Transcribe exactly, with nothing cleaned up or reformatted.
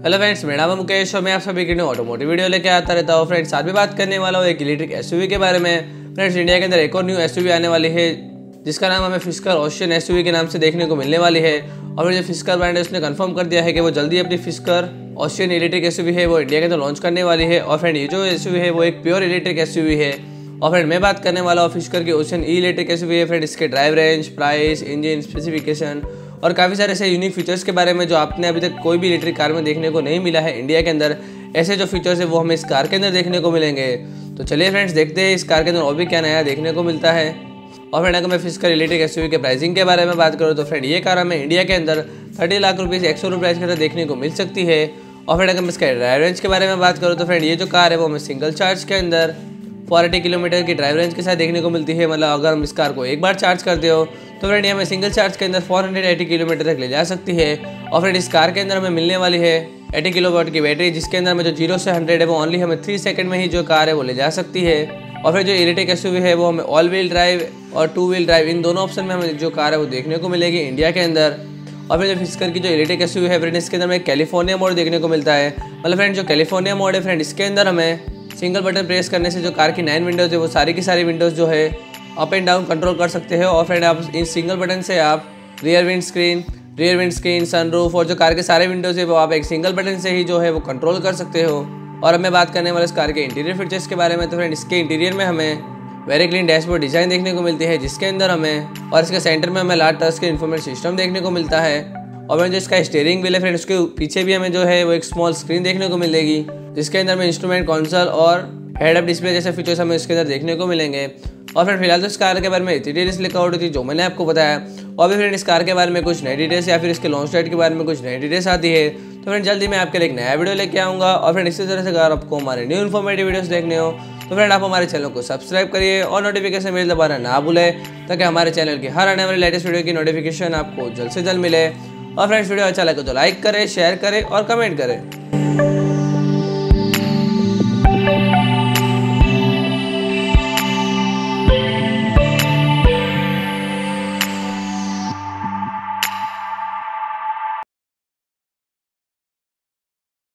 Hello friends, मेरा नाम है मुकेश और मैं आप सभी के लिए ऑटोमोटिव वीडियो लेके आता रहता हूँ। फ्रेंड्स, आज भी बात करने वाला हूँ एक इलेक्ट्रिक एसयूवी के बारे में। फ्रेंड्स, इंडिया के अंदर एक और न्यू एसयूवी आने वाली है जिसका नाम हमें फिस्कर ओशन एसयूवी के नाम से देखने को मिलने वाली है। और जो फिस्कर ब्रांड है उसने कंफर्म कर दिया है कि वो जल्दी अपनी फिस्कर ओशन इलेक्ट्रिक एसयूवी है वो इंडिया के अंदर लॉन्च करने वाली है। और फ्रेंड, ये जो एसयूवी है वो एक प्योर इलेक्ट्रिक एसयूवी है। और फ्रेंड, मैं बात करने वाला हूँ फिस्कर की ओशन ई इलेक्ट्रिक एसयूवी है। फ्रेंड, इसके drive range, price, engine specification और काफ़ी सारे ऐसे यूनिक फीचर्स के बारे में जो आपने अभी तक कोई भी इलेक्ट्रिक कार में देखने को नहीं मिला है इंडिया के अंदर। ऐसे जो फीचर्स है वो हमें इस कार के अंदर देखने को मिलेंगे। तो चलिए फ्रेंड्स, देखते हैं इस कार के अंदर और भी क्या नया देखने को मिलता है। और फ्रेंड, अगर मैं फिस्कर इलेक्ट्रिक एसयूवी के प्राइसिंग के बारे में बात करूँ तो फ्रेंड, ये कार हमें इंडिया के अंदर थर्टी लाख रुपीज़ एक सौ रुपये प्राइस के अंदर देखने को मिल सकती है। और फ्रेंड, अगर मैं इसका ड्राइव रेंज के बारे में बात करूँ तो फ्रेंड, ये जो कार है वो हमें सिंगल चार्ज के अंदर फोर एटी किलोमीटर की ड्राइव रेंज के साथ देखने को मिलती है। मतलब अगर हम इस कार को एक बार चार्ज करते हो तो फ्रेंड, ये हमें सिंगल चार्ज के अंदर फोर एटी किलोमीटर तक ले जा सकती है। और फ्रेंड, इस कार के अंदर हमें मिलने वाली है एटी किलोवाट की बैटरी, जिसके अंदर हमें जो जीरो से हंड्रेड है वो ओनली हमें थ्री सेकंड में ही जो कार है वो ले जा सकती है। और फिर जो इलेक्ट्रिक एसयूवी है वो हमें ऑल व्हील ड्राइव और टू व्हील ड्राइव इन दोनों ऑप्शन में हमें जो कार है वो देखने को मिलेगी इंडिया के अंदर। और फिर जो फिस्कर की जो इलेक्ट्रिक एसयूवी है फ्रेंड, इसके अंदर हमें कैलिफोर्निया मोड देखने को मिलता है। मतलब फ्रेंड, जो कैलिफोर्निया मोड है फ्रेंड, इसके अंदर हमें सिंगल बटन प्रेस करने से जो कार की नाइन विंडोज़ है वो सारी की सारी विंडोज़ जो है अप एंड डाउन कंट्रोल कर सकते हो। और फ्रेंड, आप इन सिंगल बटन से आप rear windscreen, rear windscreen, sunroof और जो कार के सारे विंडोज़ है वो आप एक सिंगल बटन से ही जो है वो कंट्रोल कर सकते हो। और अब मैं बात करने वाला इस कार के इंटीरियर फीचर्स के बारे में। तो फ्रेंड, इसके इंटीरियर में हमें वेरी क्लीन डैशबोर्ड डिज़ाइन देखने को मिलती है, जिसके अंदर हमें और इसके सेंटर में हमें लार्ज टच के इन्फॉर्मेशन सिस्टम देखने को मिलता है। और मैं जो इसका स्टीयरिंग व्हील है फ्रेंड, उसके पीछे भी हमें जो है वो एक स्मॉल स्क्रीन देखने को मिलेगी, जिसके अंदर हमें इंस्ट्रूमेंट कंसोल और हेड अप डिस्प्ले जैसे फीचर्स हमें इसके अंदर देखने को मिलेंगे। और फिर फिलहाल तो इस कार के बारे में इतनी डिटेल्स लिखा हुई थी जो मैंने आपको बताया। और भी फ्रेंड, इस कार के बारे में कुछ नई डिटेल्स या फिर इसके लॉन्च डेट के बारे में कुछ नई डिटेल्स आती है तो फ्रेंड जल्दी मैं आपके लिए एक नया वीडियो लेके आऊँगा। और फ्रेंड, इसी तरह से अगर आपको हमारे न्यू इन्फॉर्मेटिव वीडियोस देखने हो तो फ्रेंड आप हमारे चैनल को सब्सक्राइब करिए और नोटिफिकेशन बेल दबाना ना भूलें, ताकि हमारे चैनल की हर आने वाली लेटेस्ट वीडियो की नोटिफिकेशन आपको जल्द से जल्द मिले। और फ्रेंड्स, वीडियो अच्छा लगे तो लाइक करें, शेयर करें और कमेंट करें।